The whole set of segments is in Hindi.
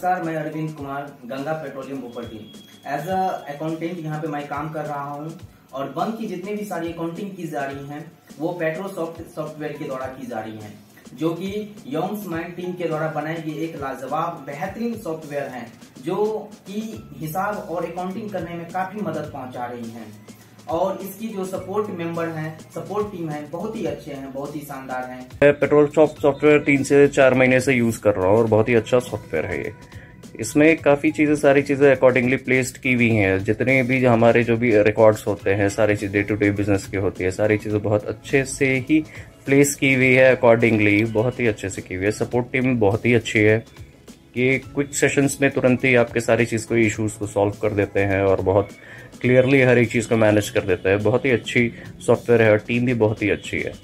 नमस्कार, मैं Arvind Kumar, Ganga petroleum property as a accountant यहाँ पे मैं काम कर रहा हूँ। और बैंक की जितनी भी सारी अकाउंटिंग की जा रही हैं वो पेट्रोसॉफ्ट सॉफ्टवेयर के द्वारा की जा रही हैं, जो कि यंग्स माइंड टीम के द्वारा बनाई गई एक लाजवाब बेहतरीन सॉफ्टवेयर है, जो कि हिसाब और अकाउंटिंग करने में काफी मदद पहुंचा रही है। और इसकी जो सपोर्ट मेंबर हैं, सपोर्ट टीम है, बहुत ही अच्छे हैं, बहुत ही शानदार हैं। मैं पेट्रोसॉफ्ट सॉफ्टवेयर 3 से 4 महीने से यूज कर रहा हूँ और बहुत ही अच्छा सॉफ्टवेयर है ये। इसमें काफी चीजें, सारी चीजें अकॉर्डिंगली प्लेस्ड की हुई हैं। जितने भी हमारे जो भी रिकॉर्ड्स होते हैं, सारी चीजें डे टू डे बिजनेस की होती है, सारी चीजें बहुत अच्छे से ही प्लेस की हुई है, अकॉर्डिंगली बहुत ही अच्छे से की हुई है। सपोर्ट टीम बहुत ही अच्छी है, ये क्विक सेशंस में तुरंत ही आपके सारी चीज को, इश्यूज को सॉल्व कर देते हैं और बहुत क्लियरली हर एक चीज को मैनेज कर देता है। बहुत ही अच्छी सॉफ्टवेयर है और टीम भी बहुत ही अच्छी है।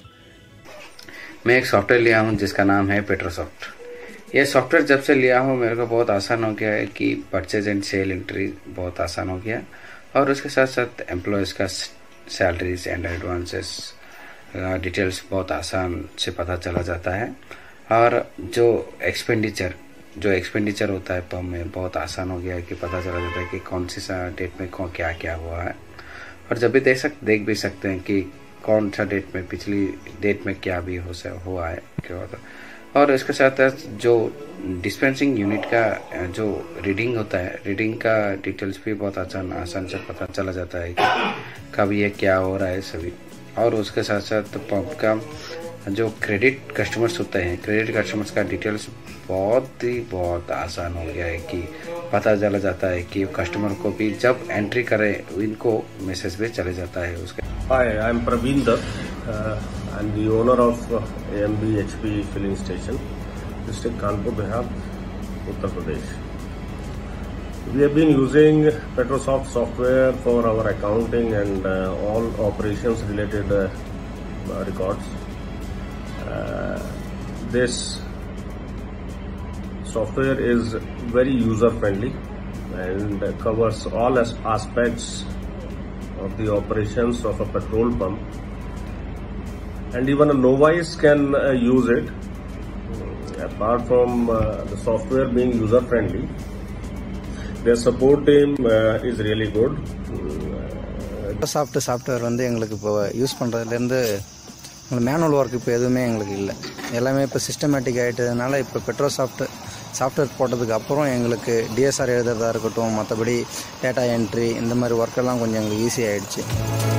मैं एक सॉफ्टवेयर लिया हूं जिसका नाम है पेट्रोसॉफ्ट। ये सॉफ्टवेयर जब से लिया हूं मेरे को बहुत आसान हो गया है कि परचेज एंड सेल एंट्री बहुत आसान हो गया, और उसके साथ साथ एम्प्लॉयज़ का सैलरीज एंड एडवांसेस डिटेल्स बहुत आसान से पता चला जाता है। और जो एक्सपेंडिचर होता है पम्प में बहुत आसान हो गया है कि पता चला जाता है कि कौन सी सा डेट में क्या क्या हुआ है, और जब भी देख भी सकते हैं कि कौन सा डेट में, पिछली डेट में क्या भी हुआ है क्या होता। और इसके साथ साथ जो डिस्पेंसिंग यूनिट का जो रीडिंग होता है, रीडिंग का डिटेल्स भी बहुत आसान से पता चला जाता है कि कब ये क्या हो रहा है सभी। और उसके साथ साथ पंप का जो क्रेडिट कस्टमर्स होते हैं, क्रेडिट कस्टमर्स का डिटेल्स बहुत आसान हो गया है कि पता चला जाता है कि कस्टमर को भी जब एंट्री करे इनको मैसेज भी चले जाता है उसके। Hi, I'm Praveen Dutt. I'm the owner of AMB HP filling station, district Kanpur, Bihar, Uttar Pradesh. We have been using Petrosoft software for our accounting and all operations related records. This software is very user friendly and covers all aspects of the operations of a petrol pump, and even a novice can use it. Apart from the software being user friendly, their support team is really good. Software வந்து எங்களுக்கு இப்போ யூஸ் பண்ணுறதுலேருந்து மேனுவல் ஒர்க் இப்போ எதுவுமே எங்களுக்கு இல்லை, எல்லாமே இப்போ சிஸ்டமேட்டிக் ஆகிட்டதுனால இப்போ சாஃப்ட்வேர் போட்டதுக்கு அப்புறம் எங்களுக்கு டிஎஸ்ஆர் எழுதுறதா இருக்கட்டும், மற்றபடி டேட்டா என்ட்ரி இந்த மாதிரி ஒர்க்கெல்லாம் கொஞ்சம் எங்களுக்கு ஈஸி ஆகிடுச்சு.